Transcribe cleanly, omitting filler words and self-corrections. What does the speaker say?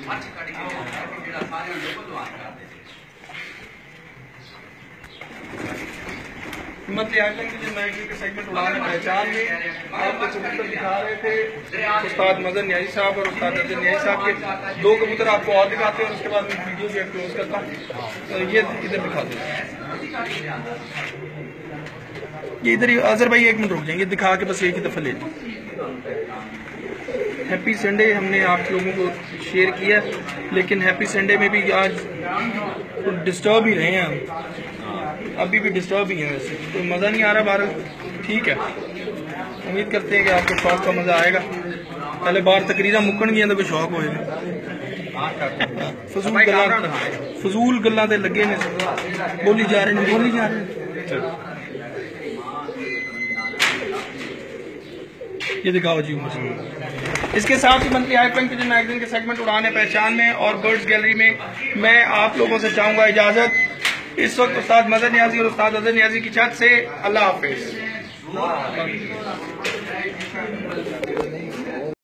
हिम्मत मैगजीन के सेगमेंट उड़ाने पहचान में आपको कबूतर दिखा रहे थे उस्ताद मजहर न्याजी साहब और उस्ताद अजहर न्याजी साहब के 2 कबूतर आपको और दिखाते हैं और उसके बाद मैं वीडियो जो क्लोज करता हूँ। तो ये इधर दिखा दो, ये इधर ही अजहर भाई 1 मिनट रुक जाएंगे, दिखा के बस एक ही दफा ले लें। हैप्पी संडे हमने आप लोगों को शेयर किया, लेकिन हैप्पी संडे में भी आज डिस्टर्ब ही रहे हैं हम, अभी भी डिस्टर्ब ही है, वैसे कोई मज़ा नहीं आ रहा बाहर। ठीक है, उम्मीद करते हैं कि आपको शौक का मज़ा आएगा। पहले बाहर तकरीरा मुक्कन गई तो शौक होएगा। फजूल गल्लां ते लगे ने, बोली जा रहे हैं। ये दिखाओ जी। इसके साथ ही monthly high flank pigeon magazine के सेगमेंट उड़ाने पहचान में और बर्ड्स गैलरी में मैं आप लोगों से चाहूंगा इजाजत। इस वक्त उस्ताद मजहर न्याजी और उस्ताद अजहर न्याजी की छत से अल्लाह हाफिज।